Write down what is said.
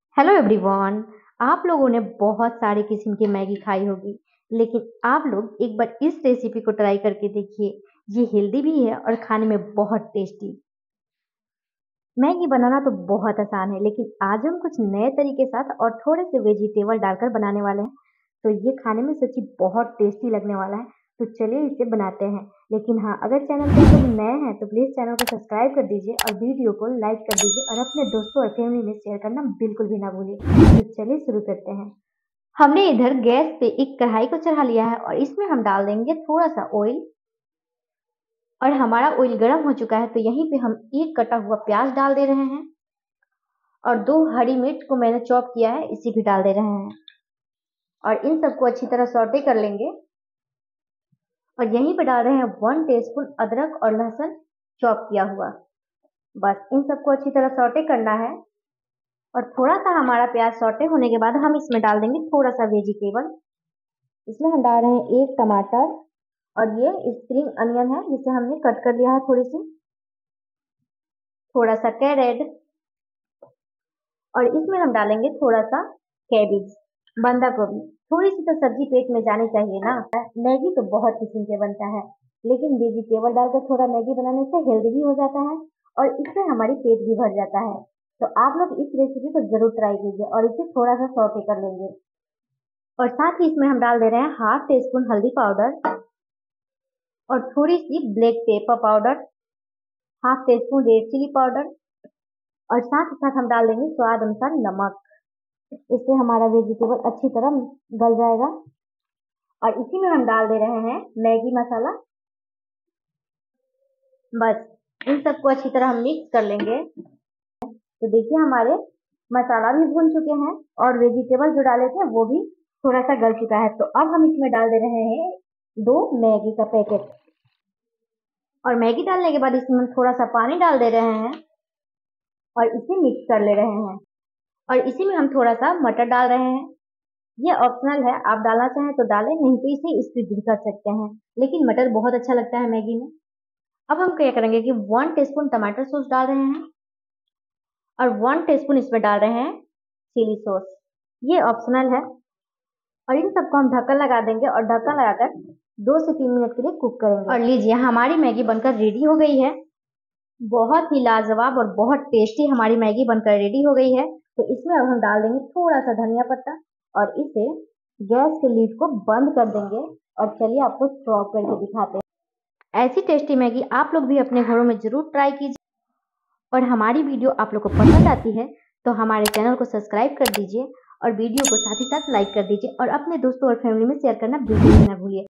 Hello everyone. आप लोगों ने बहुत सारे किस्म की मैगी खाई होगी, लेकिन आप लोग एक बार इस रेसिपी को ट्राई करके देखिए। ये हेल्दी भी है और खाने में बहुत टेस्टी। मैगी बनाना तो बहुत आसान है, लेकिन आज हम कुछ नए तरीके साथ और थोड़े से वेजिटेबल डालकर बनाने वाले हैं। तो ये खाने में सच्ची बहुत टेस्टी लगने वाला है। तो चलिए इसे बनाते हैं। लेकिन हाँ, अगर चैनल पर आप लोग नए हैं तो प्लीज़ चैनल को सब्सक्राइब कर दीजिए और वीडियो को लाइक कर दीजिए और अपने दोस्तों और फैमिली में शेयर करना बिल्कुल भी ना भूलिए। तो चलिए शुरू करते हैं। हमने इधर गैस पे एक कढ़ाई को चढ़ा लिया है और इसमें हम डाल देंगे थोड़ा सा ऑयल। और हमारा ऑयल गर्म हो चुका है, तो यहीं पे हम एक कटा हुआ प्याज डाल दे रहे हैं और 2 हरी मिर्च को मैंने चॉप किया है, इसी भी डाल दे रहे हैं। और इन सबको अच्छी तरह सौटे कर लेंगे। और यहीं पे डाल रहे हैं 1 टीस्पून अदरक और लहसुन चॉप किया हुआ। बस इन सबको अच्छी तरह सौटे करना है। और थोड़ा सा हमारा प्याज सौटे होने के बाद हम इसमें डाल देंगे थोड़ा सा वेजिटेबल। इसमें हम डाल रहे हैं 1 टमाटर और ये स्प्रिंग अनियन है जिसे हमने कट कर लिया है थोड़ी सी। थोड़ा सा कैरेट और इसमें हम डालेंगे थोड़ा सा कैबेज, बंदा गोभी। थोड़ी सी तो सब्जी पेट में जानी चाहिए ना। मैगी तो बहुत किस्म के बनता है, लेकिन वेजिटेबल डालकर थोड़ा मैगी बनाने से हेल्दी भी हो जाता है और इससे हमारी पेट भी भर जाता है। तो आप लोग इस रेसिपी को जरूर ट्राई कीजिए और इसे थोड़ा सा सौटे कर लेंगे। और साथ ही इसमें हम डाल दे रहे हैं हाफ टी स्पून हल्दी पाउडर और थोड़ी सी black pepper powder, half teaspoon red chilli powder और साथ ही साथ हम डाल देंगे स्वाद अनुसार नमक। इससे हमारा वेजिटेबल अच्छी तरह गल जाएगा। और इसी में हम डाल दे रहे हैं मैगी मसाला। बस इन सबको अच्छी तरह हम मिक्स कर लेंगे। तो देखिए हमारे मसाला भी भून चुके हैं और वेजिटेबल जो डाले थे वो भी थोड़ा सा गल चुका है। तो अब हम इसमें डाल दे रहे हैं 2 मैगी का पैकेट। और मैगी डालने के बाद इसमें हम थोड़ा सा पानी डाल दे रहे हैं और इसे मिक्स कर ले रहे हैं। और इसी में हम थोड़ा सा मटर डाल रहे हैं। ये ऑप्शनल है, आप डालना चाहें तो डालें, नहीं तो इसे स्किप भी कर सकते हैं, लेकिन मटर बहुत अच्छा लगता है मैगी में। अब हम क्या करेंगे कि 1 टीस्पून टमाटर सॉस डाल रहे हैं और 1 टीस्पून इसमें डाल रहे हैं चिली सॉस। ये ऑप्शनल है। और इन सबको हम ढक्कन लगा देंगे और ढक्कन लगाकर 2 से 3 मिनट के लिए कुक करेंगे। और लीजिए हमारी मैगी बनकर रेडी हो गई है। बहुत ही लाजवाब और बहुत टेस्टी हमारी मैगी बनकर रेडी हो गई है। तो इसमें अब हम डाल देंगे थोड़ा सा धनिया पत्ता और इसे गैस के लीड को बंद कर देंगे। और चलिए आपको सर्व करके दिखाते हैं। ऐसी टेस्टी मैगी आप लोग भी अपने घरों में जरूर ट्राई कीजिए। और हमारी वीडियो आप लोग को पसंद आती है तो हमारे चैनल को सब्सक्राइब कर दीजिए और वीडियो को साथ ही साथ लाइक कर दीजिए और अपने दोस्तों और फैमिली में शेयर करना बिल्कुल भी ना भूलिए।